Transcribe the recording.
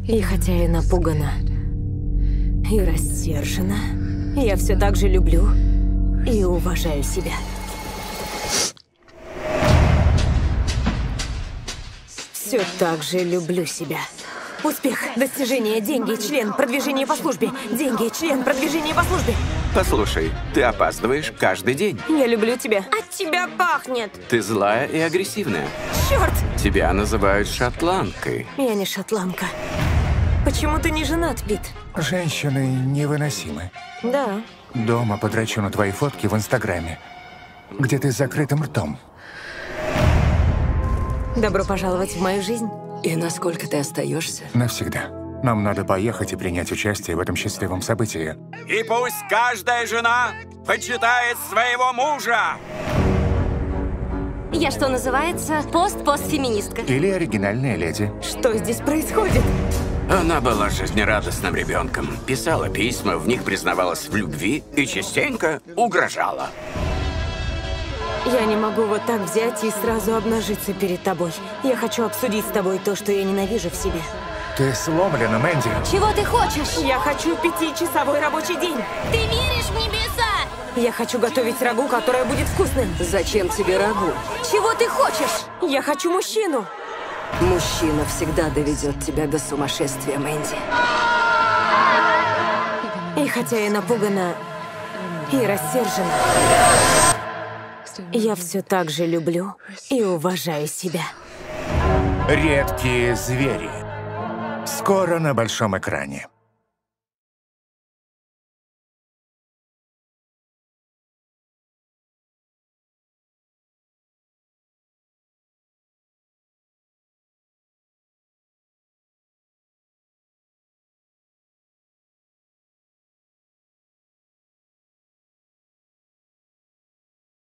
И хотя я напугана и рассержена, я все так же люблю и уважаю себя. Все так же люблю себя. Успех, достижения, деньги, член, продвижение по службе. Деньги, член, продвижение по службе. Послушай, ты опаздываешь каждый день. Я люблю тебя. От тебя пахнет. Ты злая и агрессивная. Черт! Тебя называют шотландкой. Я не шотландка. Почему ты не женат, Пит? Женщины невыносимы. Да. Дома подрачу на твои фотки в Инстаграме, где ты с закрытым ртом. Добро пожаловать в мою жизнь. И насколько ты остаешься? Навсегда. Нам надо поехать и принять участие в этом счастливом событии. И пусть каждая жена почитает своего мужа. Я, что называется, постфеминистка. Или оригинальная леди. Что здесь происходит? Она была жизнерадостным ребенком, писала письма, в них признавалась в любви и частенько угрожала. Я не могу вот так взять и сразу обнажиться перед тобой. Я хочу обсудить с тобой то, что я ненавижу в себе. Ты сломлена, Мэнди. Чего ты хочешь? Я хочу 5-часовой рабочий день. Ты веришь в небеса? Я хочу готовить рагу, которое будет вкусным. Зачем тебе рагу? Чего ты хочешь? Я хочу мужчину. Мужчина всегда доведет тебя до сумасшествия, Мэнди. И хотя я напугана и рассержена, я все так же люблю и уважаю себя. Редкие звери. Скоро на большом экране.